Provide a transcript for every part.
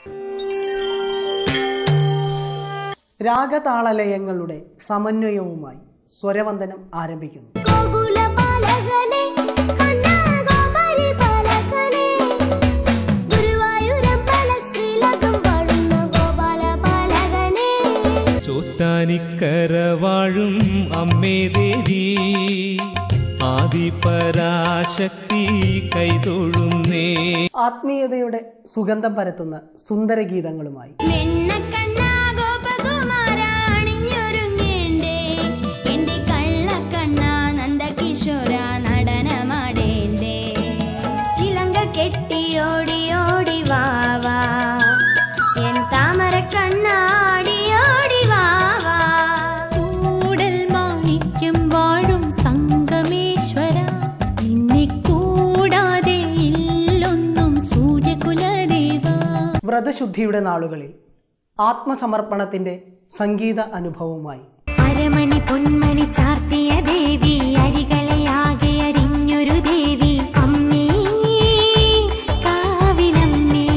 രാഗതാളലയങ്ങളുടെ സമന്വയവുമായി സ്വരവന്ദനം ആരംഭിക്കുന്നു. ചോറ്റാനിക്കര വാഴും അമ്മേ ദേവി ആദിപരാശക്തി കൈതൊഴുന്നേ. ആത്മീയതയുടെ സുഗന്ധം പരത്തുന്ന സുന്ദര ഗീതങ്ങളുമായി വ്രതശുദ്ധിയുടെ നാളുകളിൽ ആത്മസമർപ്പണത്തിന്റെ സംഗീത അനുഭവവുമായി അരമണി പൊന്മണി ചാർത്തിയ ദേവി അരികളെയാകെ അറിഞ്ഞൊരു ദേവി അമ്മേ കാവിലമ്മേ.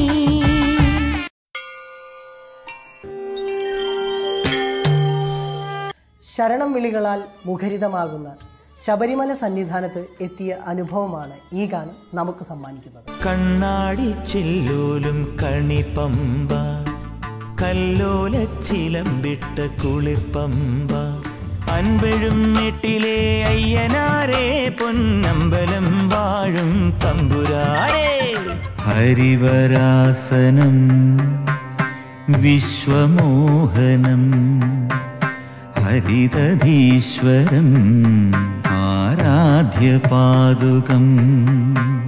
ശരണം വിളികളാൽ മുഖരിതമാകുന്ന ശബരിമല സന്നിധാനത്ത് എത്തിയ അനുഭവമാണ് ഈ ഗാനം നമുക്ക് സമ്മാനിക്കുന്നത്. കണ്ണാടി ചില്ലോലും കണിപ്പമ്പ കല്ലോല ചിലമ്പിട്ട കുളിർപ്പമ്പ അൻപഴും നെട്ടിലെ അയ്യനാരേ പൊന്നമ്പലം വാഴും തമ്പുരാരേ. ഹരിവരാസനം വിശ്വമോഹനം ഹരിതധീശ്വരം ആരാധ്യപാദുകം.